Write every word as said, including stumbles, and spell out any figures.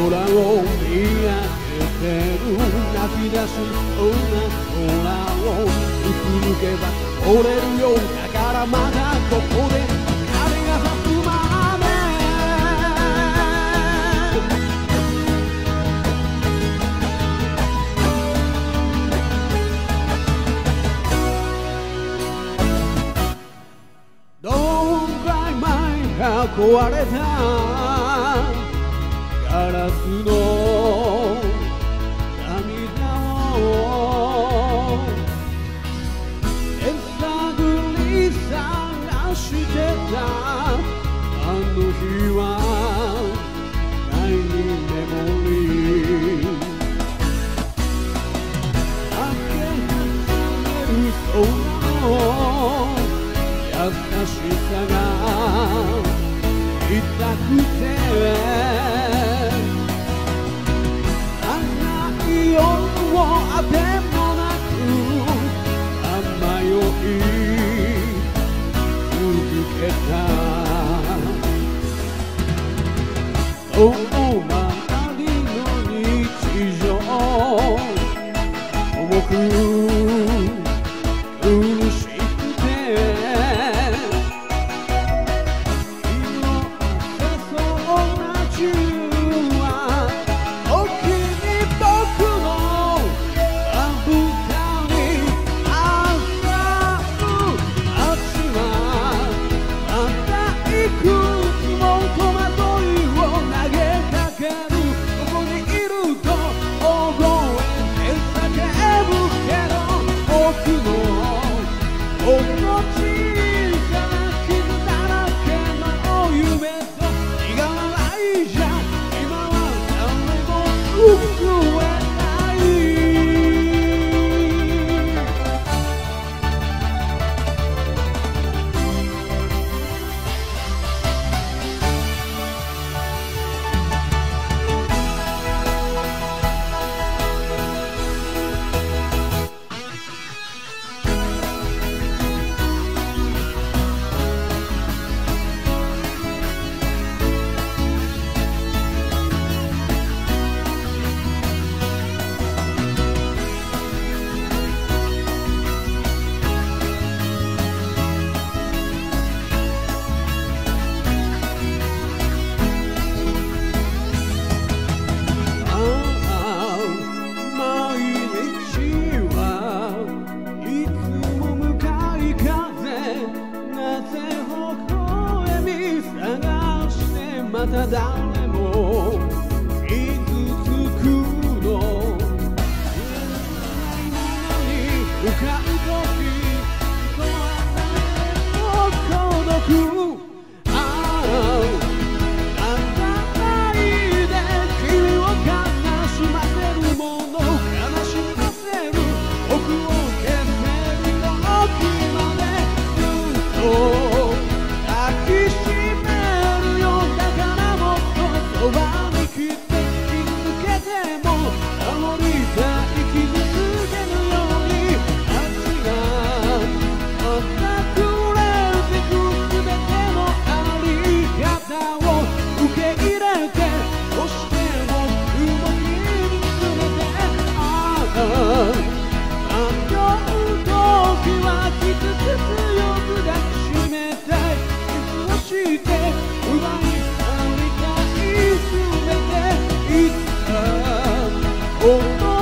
空を見上げてる泣き出すような空を見続けば折れるよだからまだここで光が差すまでどんくらい前か壊れたガラスの涙を手探り探してたあの日はないメモリー開け始める空の優しさが痛くて夜をあてもなくさまよい続けた遠回りの日常重く苦しくて色あせそうな中は時に僕また誰も傷つくの向かう時とは誰も孤独ああなんだないで君を悲しませるもの悲しませる僕を消せる時までずっと抱きしめるよそばに来て傷つけても守りたい傷つけぬように足がまたくれてくすべてのあり方を受け入れてそして僕も見つめてああ迷う時はきつく強く抱きしめたいキスをして奪いいつか